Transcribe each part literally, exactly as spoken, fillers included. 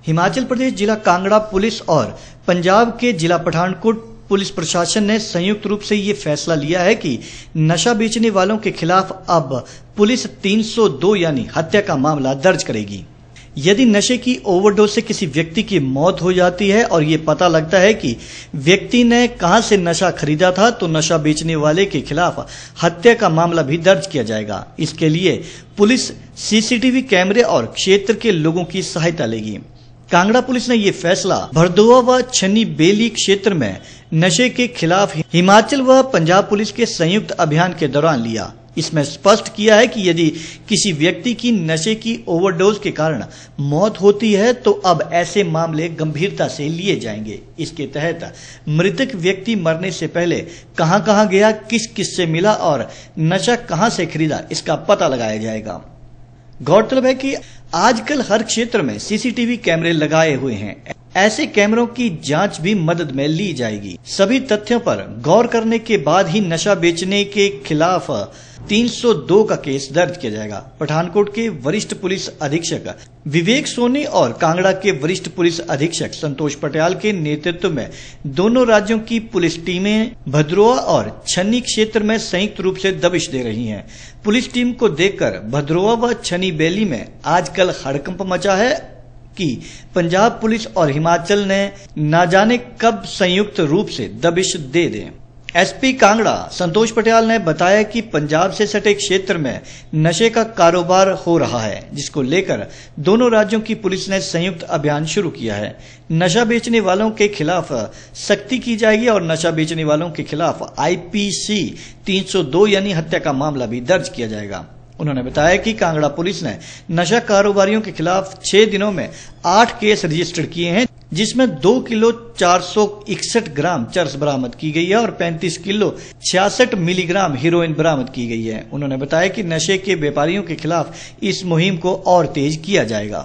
हिमाचल प्रदेश जिला कांगड़ा पुलिस और पंजाब के जिला पठानकोट पुलिस प्रशासन ने संयुक्त रूप से ये फैसला लिया है कि नशा बेचने वालों के खिलाफ अब पुलिस तीन सौ दो यानी हत्या का मामला दर्ज करेगी। यदि नशे की ओवरडोज से किसी व्यक्ति की मौत हो जाती है और ये पता लगता है कि व्यक्ति ने कहां से नशा खरीदा था, तो नशा बेचने वाले के खिलाफ हत्या का मामला भी दर्ज किया जाएगा। इसके लिए पुलिस सीसीटीवी कैमरे और क्षेत्र के लोगों की सहायता लेगी। कांगड़ा पुलिस ने ये फैसला भरदोआ व छन्नी बेली क्षेत्र में नशे के खिलाफ हिमाचल व पंजाब पुलिस के संयुक्त अभियान के दौरान लिया। इसमें स्पष्ट किया है कि यदि किसी व्यक्ति की नशे की ओवरडोज के कारण मौत होती है तो अब ऐसे मामले गंभीरता से लिए जाएंगे। इसके तहत मृतक व्यक्ति मरने से पहले कहां कहां गया, किस किस से मिला और नशा कहां से खरीदा, इसका पता लगाया जाएगा। गौरतलब है कि आजकल हर क्षेत्र में सीसीटीवी कैमरे लगाए हुए हैं। ऐसे कैमरों की जांच भी मदद में ली जाएगी। सभी तथ्यों पर गौर करने के बाद ही नशा बेचने के खिलाफ तीन सौ दो का केस दर्ज किया जाएगा। पठानकोट के वरिष्ठ पुलिस अधीक्षक विवेक सोनी और कांगड़ा के वरिष्ठ पुलिस अधीक्षक संतोष पटियाल के नेतृत्व में दोनों राज्यों की पुलिस टीमें भद्रोआ और छन्नी क्षेत्र में संयुक्त रूप से दबिश दे रही हैं। पुलिस टीम को देखकर भद्रोआ व छन्नी बेली में आजकल हड़कंप मचा है कि पंजाब पुलिस और हिमाचल ने न जाने कब संयुक्त रूप से दबिश दे दें। एसपी कांगड़ा संतोष पटियाल ने बताया कि पंजाब से सटे क्षेत्र में नशे का कारोबार हो रहा है, जिसको लेकर दोनों राज्यों की पुलिस ने संयुक्त अभियान शुरू किया है। नशा बेचने वालों के खिलाफ सख्ती की जाएगी और नशा बेचने वालों के खिलाफ आईपीसी तीन सौ दो यानी हत्या का मामला भी दर्ज किया जाएगा। उन्होंने बताया कि कांगड़ा पुलिस ने नशा कारोबारियों के खिलाफ छह दिनों में आठ केस रजिस्टर किए हैं, जिसमें दो किलो चार सौ इकसठ ग्राम चरस बरामद की गई है और पैंतीस किलो छियासठ मिलीग्राम हीरोइन बरामद की गई है। उन्होंने बताया कि नशे के व्यापारियों के खिलाफ इस मुहिम को और तेज किया जाएगा।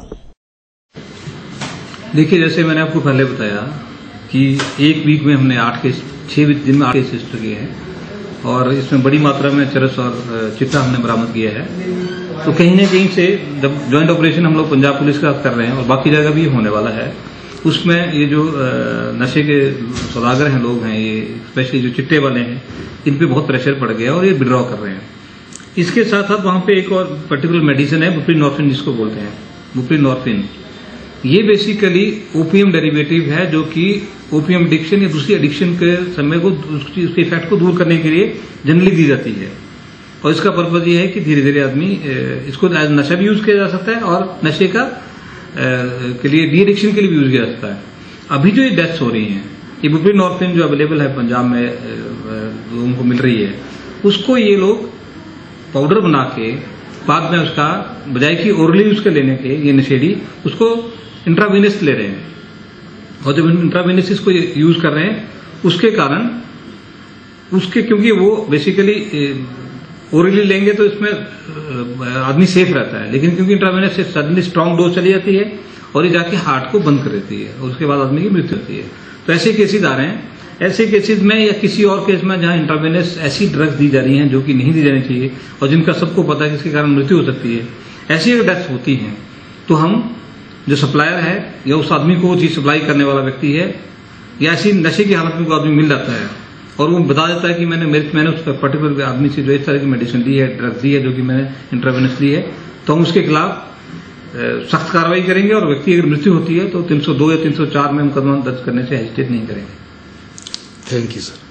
देखिए, जैसे मैंने आपको पहले बताया कि एक वीक में हमने आठ केस छह दिन में आठ केस रजिस्टर किए हैं और इसमें बड़ी मात्रा में चरस और चिट्टा हमने बरामद किया है। तो कहीं ना कहीं से जब ज्वाइंट ऑपरेशन हम लोग पंजाब पुलिस का कर रहे हैं और बाकी जगह भी होने वाला है, उसमें ये जो नशे के सौदागर हैं, लोग हैं, ये स्पेशली जो चिट्टे वाले हैं, इन पे बहुत प्रेशर पड़ गया और ये विड्रॉ कर रहे हैं। इसके साथ साथ वहां पे एक और पर्टिकुलर मेडिसिन है बुप्रीनॉर्फिन, जिसको बोलते हैं बुप्रीनॉर्फिन। ये बेसिकली ओपीएम डेरिवेटिव है, जो कि ओपीएम एडिक्शन या दूसरी एडिक्शन के समय को उसकी उसके इफेक्ट को दूर करने के लिए जनरली दी जाती है। और इसका पर्पज ये है कि धीरे धीरे आदमी इसको एज नशा भी यूज किया जा सकता है और नशे का के लिए डी एडिक्शन के लिए भी यूज किया जा सकता है। अभी जो ये डेथ्स हो रही हैं, ये बुप्रीनॉर्फिन जो अवेलेबल है पंजाब में लोगों को मिल रही है, उसको ये लोग पाउडर बना के बाद में उसका बजाय कि ओरली उसके लेने के ये नशेड़ी उसको इंट्रावेनस ले रहे हैं। और जब इंट्रावेनस इसको यूज कर रहे हैं, उसके कारण उसके क्योंकि वो बेसिकली ओरली लेंगे तो इसमें आदमी सेफ रहता है, लेकिन क्योंकि इंट्रावेनस से सडनली स्ट्रांग डोज चली जाती है और ये जाके हार्ट को बंद कर देती है और उसके बाद आदमी की मृत्यु होती है। तो ऐसे केसेज आ रहे हैं। ऐसे केसेज में या किसी और केस में जहां इंट्रावेनस ऐसी ड्रग्स दी जा रही हैं जो कि नहीं दी जानी चाहिए और जिनका सबको पता है कि इसके कारण मृत्यु हो सकती है, ऐसी अगर डेथ्स होती हैं तो हम जो सप्लायर है या उस आदमी को चीज सप्लाई करने वाला व्यक्ति है या ऐसी नशे की हालत में कोई आदमी मिल जाता है और वो बता देता है कि मैंने मेरे मैंने उस पर्टिकुलर आदमी से जो इस तरह की मेडिसिन ली है, ड्रग्स दी है, जो कि मैंने इंट्रावेनस ली है, तो हम उसके खिलाफ सख्त कार्रवाई करेंगे और व्यक्ति अगर मृत्यु होती है तो तीन सौ दो या तीन सौ चार में मुकदमा दर्ज करने से हेजिटेट नहीं करेंगे। Thank you sir.